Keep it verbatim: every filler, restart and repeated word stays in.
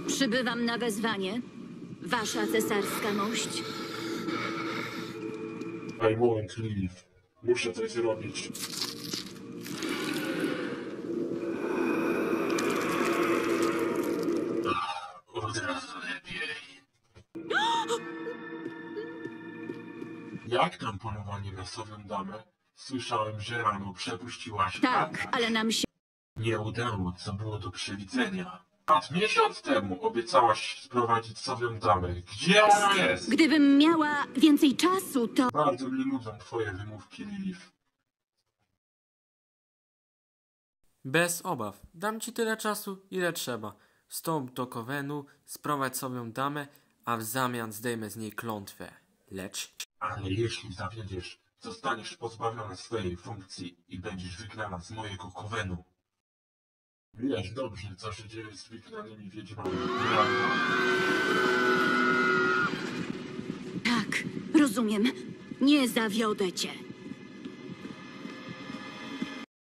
Przybywam na wezwanie. Wasza cesarska mość. I won't leave. Muszę coś zrobić. Od razu lepiej. Jak tam polowanie na sowią damę? Słyszałem, że rano przepuściłaś Tak, atak. ale nam się... Nie udało, co było do przewidzenia. A miesiąc temu obiecałaś sprowadzić sowią damę. Gdzie ona jest? Gdybym miała więcej czasu, to... Bardzo mnie nudzą twoje wymówki, Lilith. Bez obaw. Dam ci tyle czasu, ile trzeba. Wstąp do Kowenu, sprowadź sobie damę, a w zamian zdejmę z niej klątwę. Lecz... Ale jeśli zawiedziesz, zostaniesz pozbawiona swojej funkcji i będziesz wygnana z mojego Kowenu. Wiesz dobrze, co się dzieje z wygnanymi wiedźmami, prawda? Tak, rozumiem. Nie zawiodę cię.